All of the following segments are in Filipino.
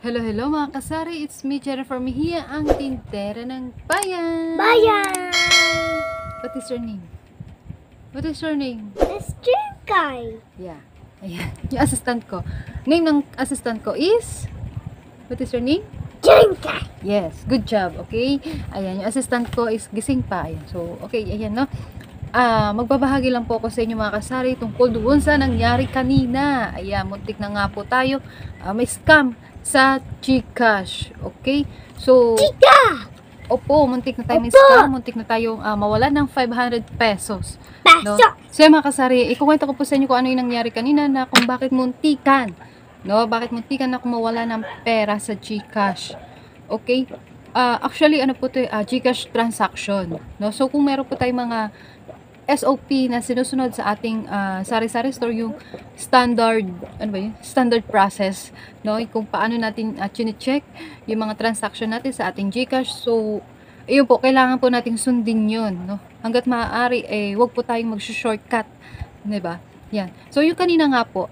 Hello, hello mga kasari. It's me, Jennifer Mejia, ang tindera ng bayan. Bayan! What is your name? What is your name? Mr. Guy. Yeah. Ayan. Yung assistant ko. Name ng assistant ko is? What is your name? Jinka. Yes. Good job. Okay? Ayan. Yung assistant ko is gising pa. Ayan. So, okay. Ayan, no? Magbabahagi lang po ako sa inyo mga kasari tungkol doon sa nangyari kanina. Ayan. Muntik na nga po tayo. May scam sa GCash. Okay? So, Chika! opo, muntik na tayo may Opo! scam, muntik na tayong mawalan ng 500 pesos. No? Pasok! So, mga kasari, ikukwento ko po sa inyo kung ano yung nangyari kanina na kung bakit muntikan. No? Bakit muntikan na mawala ng pera sa GCash. Okay? Actually, ano po ito, GCash transaction. No? So, kung meron po tayong mga SOP na sinusunod sa ating sari-sari store, yung standard, ano ba yun? Standard process, no? Kung paano natin chine-check yung mga transaction natin sa ating GCash. So, ayun po, kailangan po nating sundin yun, no? Hanggat maaari, wag po tayong mag-shortcut, di ba? Yan. So, yung kanina nga po,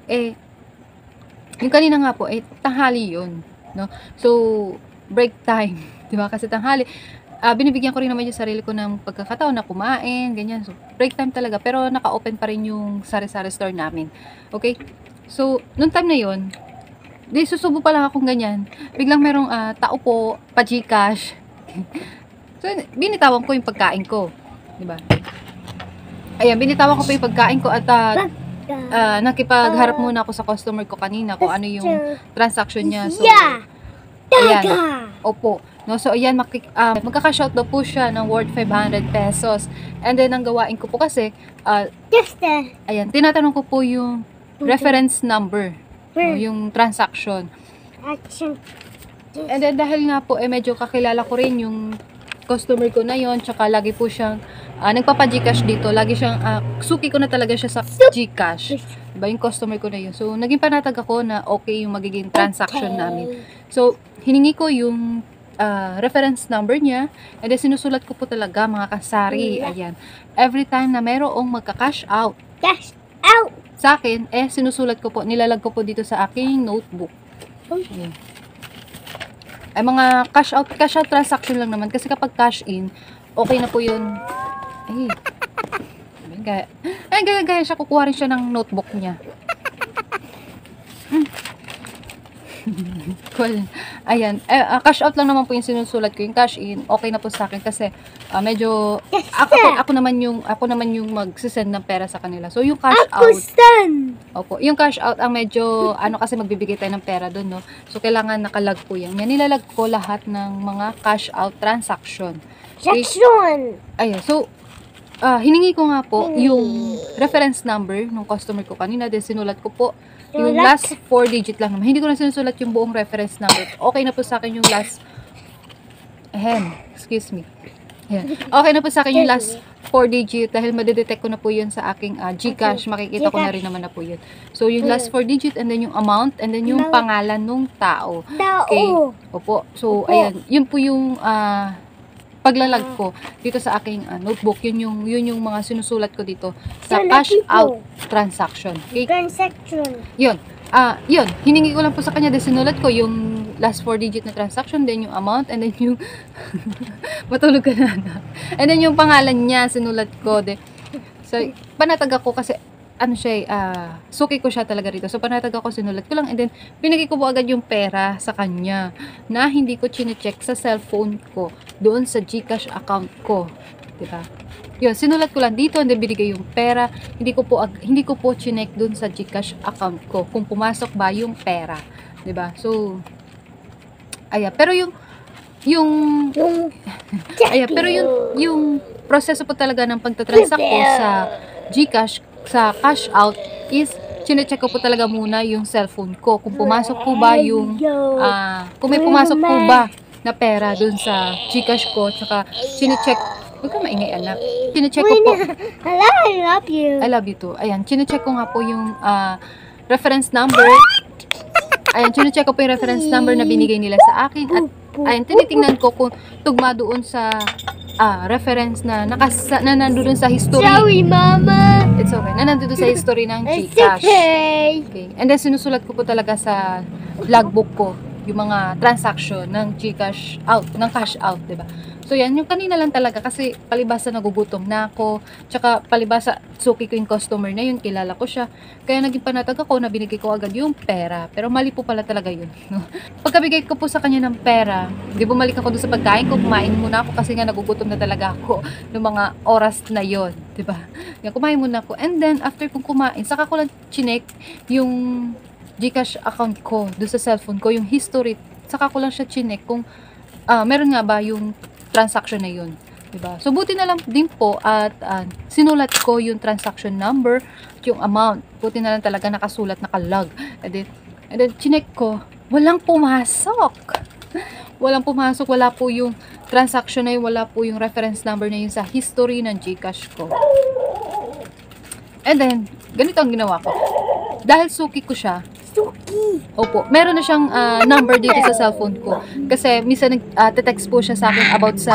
tanghali yun, no? So, break time, di ba? Kasi tanghali, binibigyan ko rin naman yung sarili ko ng pagkakataon na kumain, ganyan. So, break time talaga. Pero naka-open pa rin yung sari-sari store namin. Okay? So, nung time na yun, susubo pa lang akong ganyan. Biglang merong tao po, pa-Gcash. So, binitawan ko yung pagkain ko. Diba? Ayan, binitawan ko pa yung pagkain ko at nakipagharap muna ako sa customer ko kanina kung ano yung transaction niya. So, Yeah! ayan. Daga! Opo. No, so ayan, magkaka-shout daw po siya ng worth 500 pesos. And then ang gawain ko po kasi, Just the... ayan, tinatanong ko po yung reference number, no, yung transaction. Action. And then dahil nga po medyo kakilala ko rin yung customer ko na yon, tsaka lagi po siyang nagpapa-Gcash dito. Lagi siyang suki ko na talaga siya sa Gcash. Diba yung customer ko na yun. So naging panatag ako na okay yung magiging transaction namin. So hiningi ko yung reference number niya, and then sinusulat ko po talaga mga kasari. Ayan. Every time na mayroong magka-cash out Cash out! sa akin, sinusulat ko po, nilalag ko po dito sa aking notebook. Ayan. Ay mga cash out transaction lang naman, kasi kapag cash in, okay na po yun. Gaya siya, kukuha rin siya ng notebook niya. Cool. Ayan. Cash out lang naman po yung sinusulat ko. Yung cash in, okay na po sa akin kasi medyo ako naman yung magsisend ng pera sa kanila. So yung cash out, opo, yung cash out ang medyo kasi magbibigay tayo ng pera doon, no. So kailangan nakalag po yan. Nilalag ko lahat ng mga cash out transaction. Okay? Section! Ayan. So hiningi ko nga po yung reference number ng customer ko kanina. Then sinulat ko po yung last 4 digit lang naman. Hindi ko na sinusulat yung buong reference number. Okay na po sa akin yung last excuse me. Ayan. Okay na po sa akin yung last 4 digit dahil madedetect ko na po yun sa aking Gcash. Makikita ko na rin naman na po yun. So yung last 4 digit, and then yung amount, and then yung pangalan ng tao. Okay. Opo. So ayan, yun po yung paglalag ko dito sa aking notebook. Yun yung mga sinusulat ko dito sa cash out transaction. Okay? Transaction. Yun. Yun. Hiningi ko lang po sa kanya. Then sinulat ko yung last 4 digit na transaction, then yung amount, and then yung matulog ka na. And then yung pangalan niya sinulat ko. Then, so, panatag ako kasi suki ko siya talaga rito. So, panatag ako, sinulat ko lang. And then, pinigay ko po agad yung pera sa kanya na hindi ko chine-check sa cellphone ko doon sa Gcash account ko. Diba? Yun, sinulat ko lang dito, and then binigay yung pera. Hindi ko po chinek doon sa Gcash account ko kung pumasok ba yung pera. Diba? So, pero yung proseso po talaga ng pagtatransact ko sa Gcash, sa cash out is chine-check ko po talaga muna yung cellphone ko kung pumasok po ba yung kung may pumasok po ba na pera dun sa Gcash ko, tsaka chine-check, huwag ka maingay anak, chine-check ko po, Hello, I love you. I love you too. Ayan, chine-check ko nga po yung reference number. Ayan, chine-check ko po yung reference number na binigay nila sa akin, at ayan, tinitingnan ko kung tugma doon sa reference na nandun sa history. Sorry, Mama. It's okay. Na nandun sa history ng It's Gcash. okay. Okay. And then sinusulat ko po talaga sa logbook ko yung mga transaction ng GCash out, ng cash out, 'di ba? So yan, yung kanina lang talaga kasi palibasa nagugutom na ako, tsaka palibasa suki ko yung customer na yun, kilala ko siya. Kaya naging panatag ako na binigay ko agad yung pera. Pero mali po pala talaga yun. No? Pagkabigay ko po sa kanya ng pera, di bumalik ako doon sa pagkain ko, kumain muna ako kasi nga nagugutom na talaga ako noong mga oras na yon, di ba? Yan, kumain muna ako. And then after kong kumain, saka ko lang chinek yung GCash account ko, doon sa cellphone ko, yung history. Saka ko lang siya chinek kung meron nga ba yung transaction na yun, diba? So buti na lang din po at sinulat ko yung transaction number at yung amount. Buti na lang talaga nakasulat, nakalog. And then chinek ko, walang pumasok. Walang pumasok, wala po yung transaction na yun, wala po yung reference number na yun sa history ng GCash ko. And then, ganito ang ginawa ko. Dahil suki ko siya, opo, meron na siyang number dito sa cellphone ko. Kasi minsan nag-text po siya sa akin about sa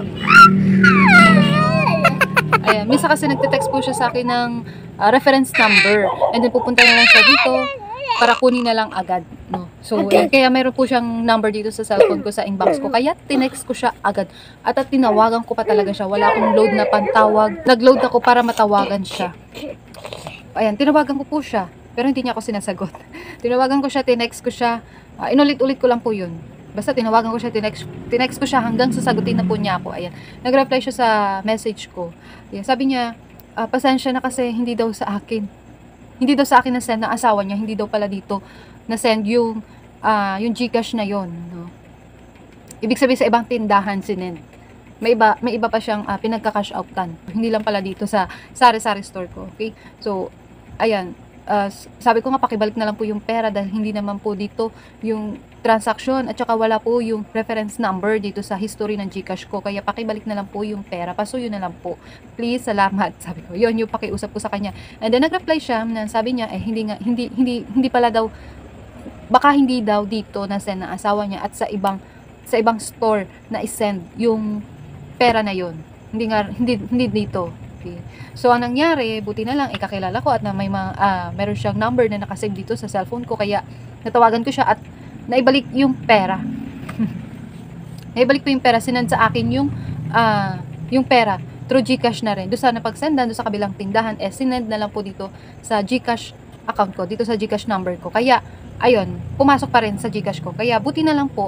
ayan, minsan kasi nagte-text po siya sa akin ng reference number. And then pupunta na lang siya dito para kunin na lang agad, no. So kaya meron po siyang number dito sa cellphone ko, sa inbox ko. Kaya tinext ko siya agad. At tinawagan ko pa talaga siya. Wala akong load na pantawag. Nag-load ako para matawagan siya. Ayan, tinawagan ko po siya. Pero hindi niya ako sinasagot. Tinawagan ko siya, tinext ko siya. Inulit-ulit ko lang po yun. Basta tinawagan ko siya, tinext ko siya hanggang sasagutin na po niya ako. Ayan. Nag-reply siya sa message ko. Ayan. Sabi niya, pasensya na kasi hindi daw sa akin. Hindi daw sa akin na-send ng asawa niya. Hindi daw pala dito na-send yung GCash na yon, no? Ibig sabihin sa ibang tindahan sinend. May iba pa siyang pinagka-cash outan. Hindi lang pala dito sa sari-sari store ko. Okay? So, ayan. Sabi ko nga pakibalik na lang po yung pera dahil hindi naman po dito yung transaction at saka wala po yung reference number dito sa history ng GCash ko, kaya pakibalik na lang po yung pera, pasuyo na lang po, please, salamat. Sabi ko, yun yung pakiusap ko sa kanya. And then nag-reply siya na sabi niya hindi pala daw, baka hindi daw dito na send ng asawa niya at sa ibang store na i-send yung pera na yun, hindi dito. Okay. So, ang nangyari, buti na lang, kakilala ko at na meron siyang number na nakasave dito sa cellphone ko, kaya natawagan ko siya at naibalik yung pera. Naibalik ko yung pera, sinend sa akin yung pera through GCash na rin. Doon sa napagsendan, doon sa kabilang tindahan, sinend na lang po dito sa GCash account ko, dito sa GCash number ko. Kaya, ayun, pumasok pa rin sa GCash ko. Kaya, buti na lang po,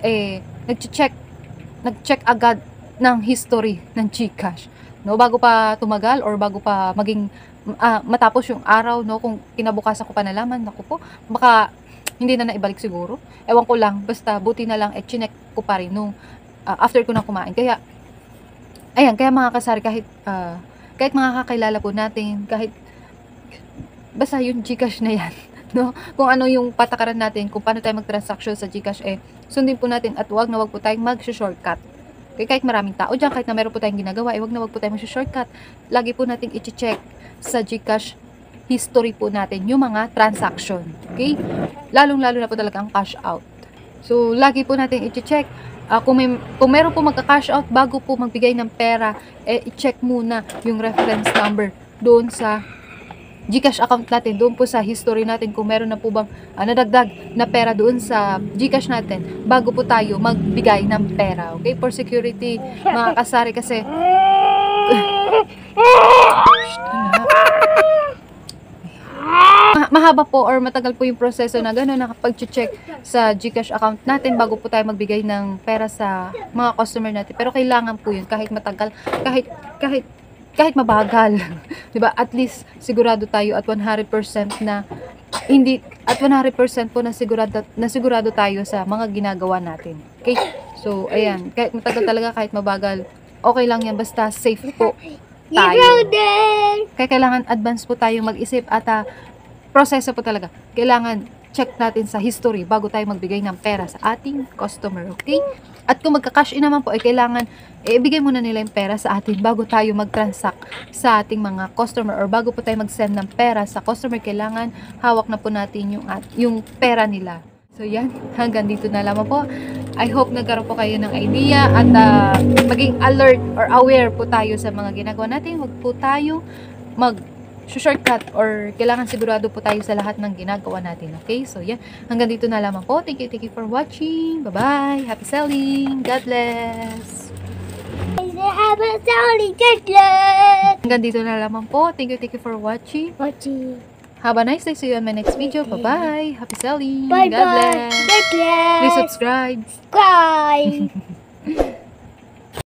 nag-check agad ng history ng GCash. No, bago pa tumagal or bago pa maging matapos yung araw, no, kung kinabukasan ko pa nalaman, naku po, baka hindi na naibalik siguro. Ewan ko lang, basta buti na lang chinek ko pa rin nung after ko na kumain. Kaya ayan, kaya mga kasari, kahit mga kakilala po natin, kahit basta yung GCash na yan, no, kung ano yung patakaran natin, kung paano tayo mag-transaction sa GCash, sundin po natin at wag na wag po tayong mag-shortcut. Okay, kahit maraming tao dyan, kahit na meron po tayong ginagawa, wag na wag po tayong mag-shortcut. Lagi po natin i-check sa GCash history po natin yung mga transaction. Okay? Lalong-lalo na po talaga ang cash out. So, lagi po natin i-check. Kung meron po magka-cash out, bago po magbigay ng pera, i-check muna yung reference number doon sa GCash account natin, doon po sa history natin, kung meron na po bang nadagdag na pera doon sa GCash natin bago po tayo magbigay ng pera. Okay? For security, mga kasari, kasi mahaba po or matagal po yung proseso na gano'n, nakapag-check sa GCash account natin bago po tayo magbigay ng pera sa mga customer natin. Pero kailangan po yun, kahit matagal, kahit mabagal, 'di ba? At least sigurado tayo at 100% na 100% po na sigurado tayo sa mga ginagawa natin. Okay? So, ayan, kahit matagal talaga, kahit mabagal, okay lang 'yan, basta safe po tayo. Kaya kailangan advance po tayo mag-isip at proseso po talaga. Kailangan check natin sa history bago tayo magbigay ng pera sa ating customer, okay? At kung magka-cash in naman po, kailangan ibigay muna nila yung pera sa atin bago tayo mag-transact sa ating mga customer, or bago po tayo mag-send ng pera sa customer, kailangan hawak na po natin yung pera nila. So yan, hanggang dito na lamang po. I hope nagkaroon po kayo ng idea at maging alert or aware po tayo sa mga ginagawa natin. Huwag po tayo shortcut or kailangan sigurado po tayo sa lahat ng ginagawa natin. Okay? So, yan. Hanggang dito na lamang po. Thank you for watching. Bye-bye. Happy selling. God bless. Hanggang dito na lamang po. Thank you for watching. Watching. Have a nice day. See you on my next video. Bye-bye. Happy selling. Bye God bye. bless. God bless. Please subscribe. Subscribe.